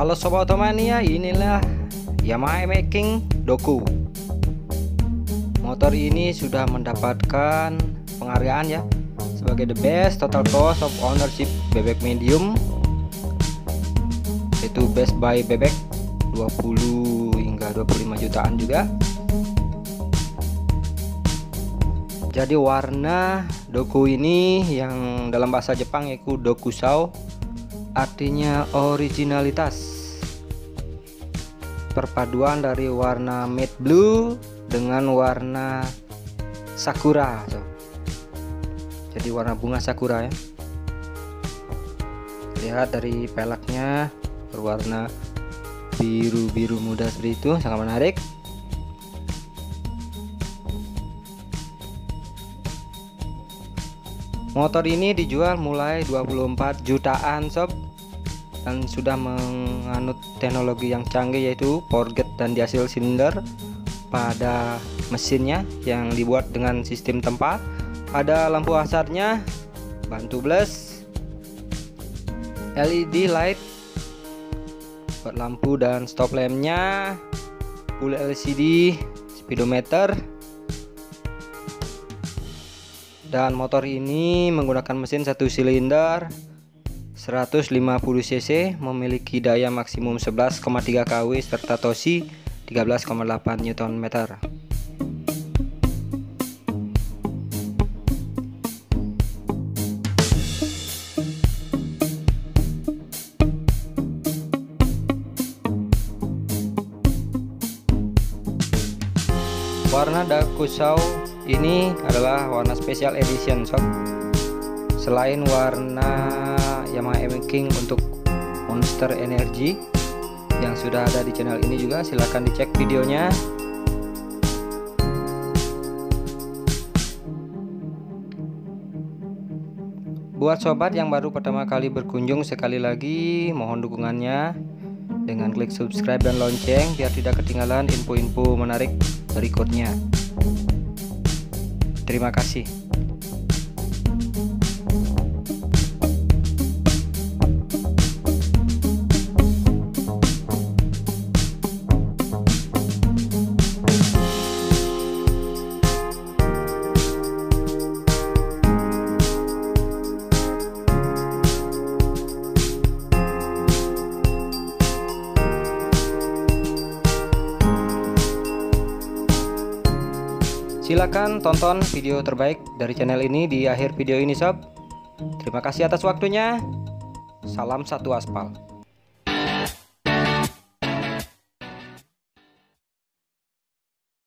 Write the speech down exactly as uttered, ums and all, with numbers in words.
Halo Sobat Otomania, inilah Yamaha Making Doku. Motor ini sudah mendapatkan penghargaan ya sebagai the best total cost of ownership bebek medium, itu best buy bebek dua puluh hingga dua puluh lima jutaan juga. Jadi warna Doku ini yang dalam bahasa Jepang yaitu Dokusao, artinya originalitas. Perpaduan dari warna matte blue dengan warna sakura. Jadi warna bunga sakura ya. Lihat dari peleknya berwarna biru-biru muda seperti itu, sangat menarik. Motor ini dijual mulai dua puluh empat jutaan sob, dan sudah menganut teknologi yang canggih yaitu forget dan dihasil silinder pada mesinnya yang dibuat dengan sistem tempa. Ada lampu hazardnya, bantu blus, L E D light buat lampu dan stop lampnya, full L C D speedometer. Dan motor ini menggunakan mesin satu silinder seratus lima puluh cc, memiliki daya maksimum sebelas koma tiga kilowatt serta torsi tiga belas koma delapan newton meter. Warna Dokusao ini adalah warna special edition sob. Selain warna Yamaha Making untuk Monster Energy yang sudah ada di channel ini juga, silahkan dicek videonya. Buat sobat yang baru pertama kali berkunjung, sekali lagi mohon dukungannya dengan klik subscribe dan lonceng biar tidak ketinggalan info-info menarik berikutnya. Terima kasih. Silakan tonton video terbaik dari channel ini di akhir video ini sob. Terima kasih atas waktunya. Salam satu aspal.